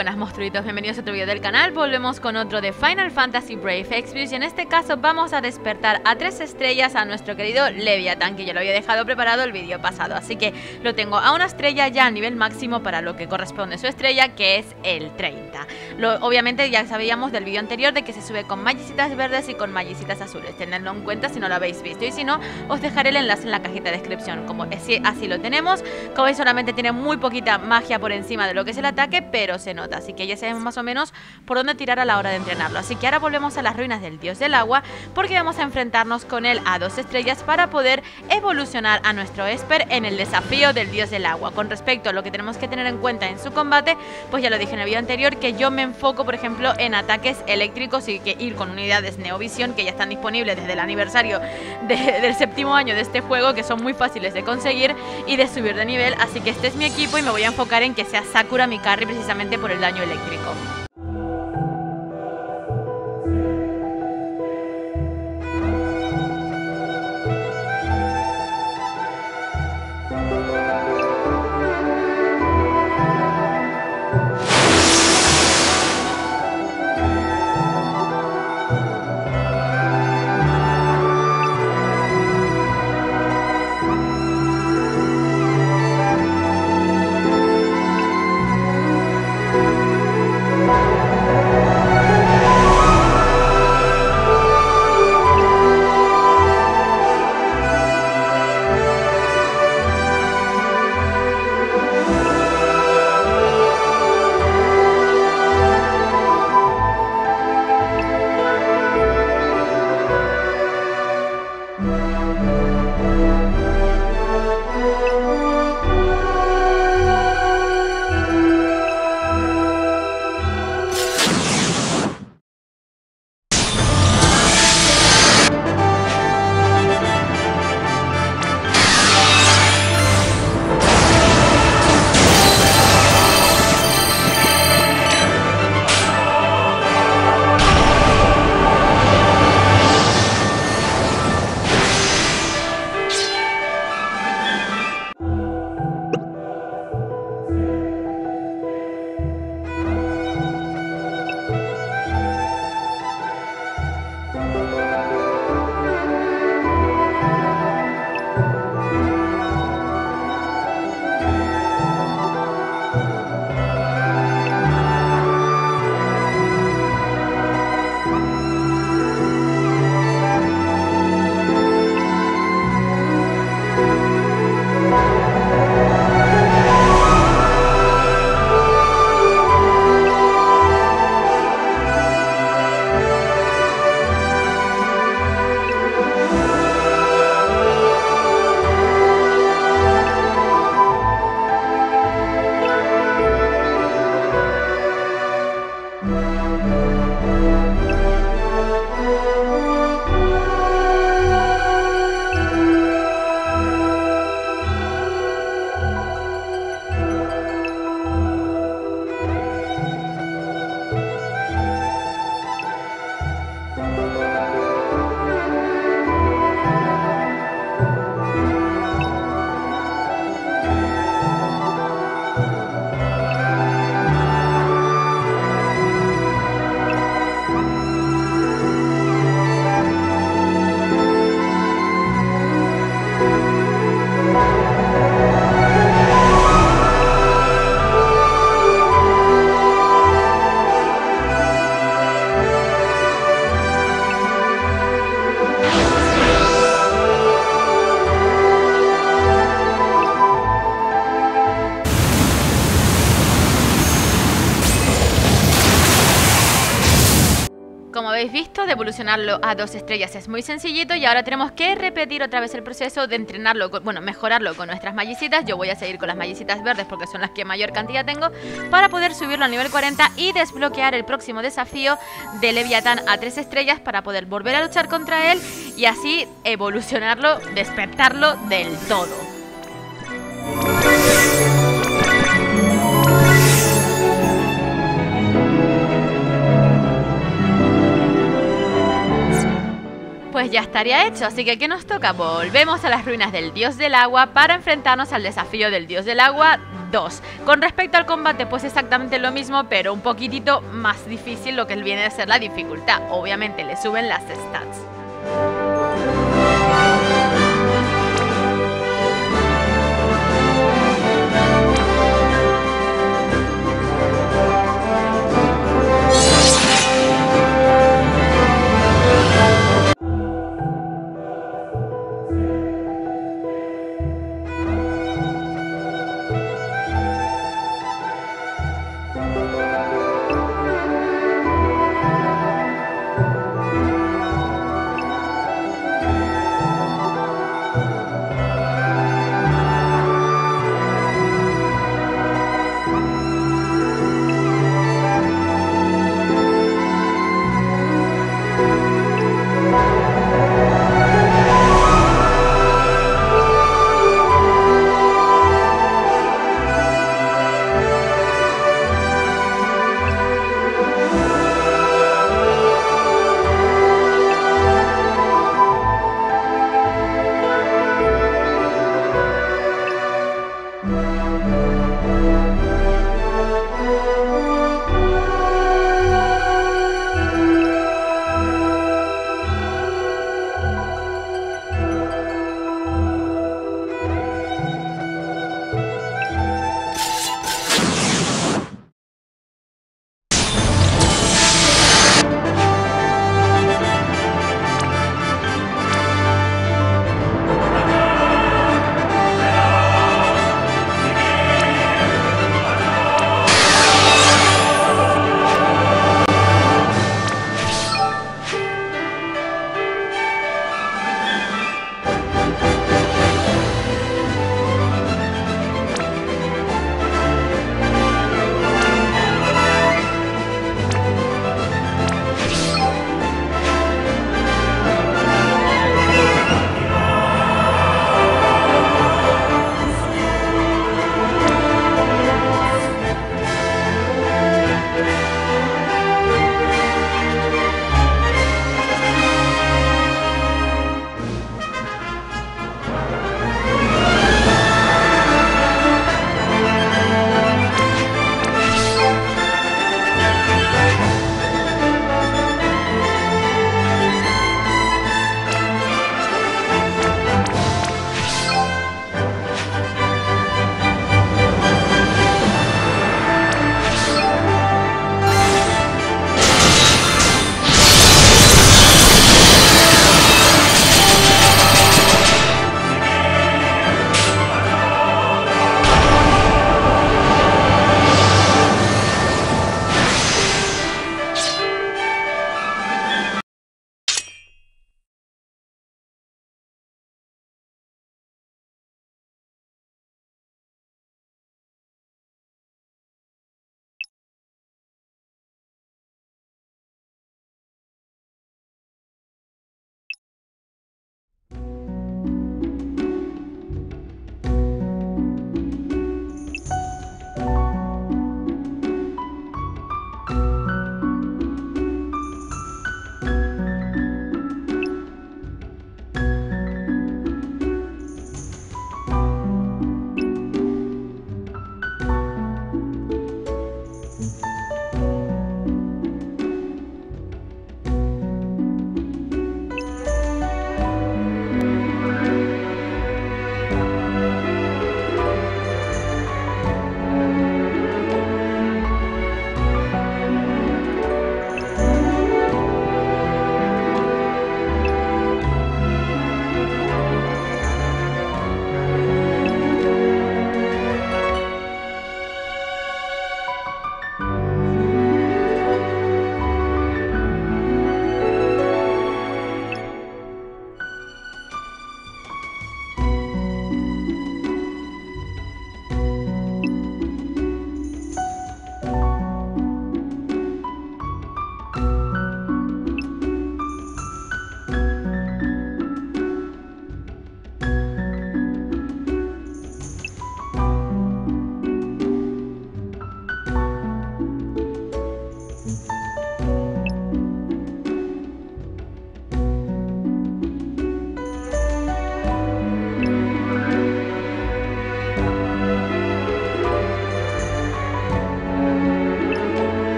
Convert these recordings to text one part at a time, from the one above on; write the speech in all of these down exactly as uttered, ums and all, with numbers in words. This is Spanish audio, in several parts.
buenas monstruitos, bienvenidos a otro vídeo del canal. Volvemos con otro de Final Fantasy Brave Exvius y en este caso vamos a despertar a tres estrellas a nuestro querido Leviatán, que ya lo había dejado preparado el vídeo pasado, así que lo tengo a una estrella ya a nivel máximo para lo que corresponde su estrella, que es el treinta. Lo, obviamente ya sabíamos del vídeo anterior de que se sube con mallicitas verdes y con mallicitas azules, tenedlo en cuenta si no lo habéis visto, y si no os dejaré el enlace en la cajita de descripción. Como así, así lo tenemos, como veis solamente tiene muy poquita magia por encima de lo que es el ataque, pero se nota, así que ya sabemos más o menos por dónde tirar a la hora de entrenarlo. Así que ahora volvemos a las ruinas del dios del agua, porque vamos a enfrentarnos con él a dos estrellas para poder evolucionar a nuestro Esper en el desafío del dios del agua. Con respecto a lo que tenemos que tener en cuenta en su combate, pues ya lo dije en el vídeo anterior, que yo me enfoco por ejemplo en ataques eléctricos y que ir con unidades Neovisión, que ya están disponibles desde el aniversario de, del séptimo año de este juego, que son muy fáciles de conseguir y de subir de nivel. Así que este es mi equipo y me voy a enfocar en que sea Sakura mi carry precisamente por el daño eléctrico. Como habéis visto, de evolucionarlo a dos estrellas es muy sencillito y ahora tenemos que repetir otra vez el proceso de entrenarlo, con, bueno, mejorarlo con nuestras mallicitas. Yo voy a seguir con las mallicitas verdes porque son las que mayor cantidad tengo, para poder subirlo a nivel cuarenta y desbloquear el próximo desafío de Leviatán a tres estrellas para poder volver a luchar contra él y así evolucionarlo, despertarlo del todo. Pues ya estaría hecho, así que ¿qué nos toca? Volvemos a las ruinas del dios del agua para enfrentarnos al desafío del dios del agua dos. Con respecto al combate, pues exactamente lo mismo, pero un poquitito más difícil lo que viene a ser la dificultad. Obviamente le suben las stats.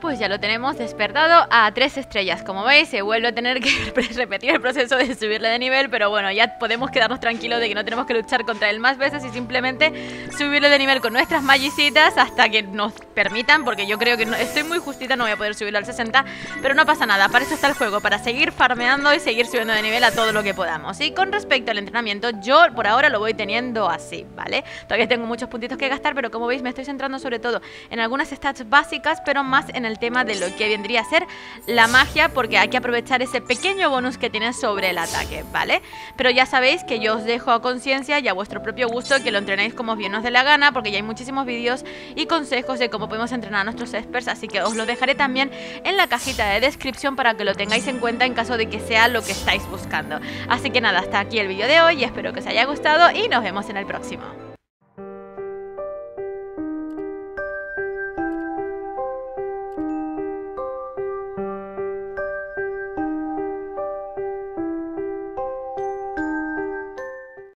pues ya lo tenemos despertado a tres estrellas. Como veis, se vuelve a tener que repetir el proceso de subirle de nivel, pero bueno, ya podemos quedarnos tranquilos de que no tenemos que luchar contra él más veces y simplemente subirle de nivel con nuestras magicitas hasta que nos permitan, porque yo creo que no, estoy muy justita, no voy a poder subirlo al sesenta, pero no pasa nada, para eso está el juego, para seguir farmeando y seguir subiendo de nivel a todo lo que podamos. Y con respecto al entrenamiento, yo por ahora lo voy teniendo así, ¿vale? Todavía tengo muchos puntitos que gastar, pero como veis me estoy centrando sobre todo en algunas stats básicas, pero más en el tema de lo que vendría a ser la magia, porque hay que aprovechar ese pequeño bonus que tiene sobre el ataque, ¿vale? Pero ya sabéis que yo os dejo a conciencia y a vuestro propio gusto que lo entrenéis como bien os dé la gana, porque ya hay muchísimos vídeos y consejos de cómo podemos entrenar a nuestros experts, así que os lo dejaré también en la cajita de descripción para que lo tengáis en cuenta en caso de que sea lo que estáis buscando. Así que nada, hasta aquí el vídeo de hoy y espero que os haya gustado y nos vemos en el próximo.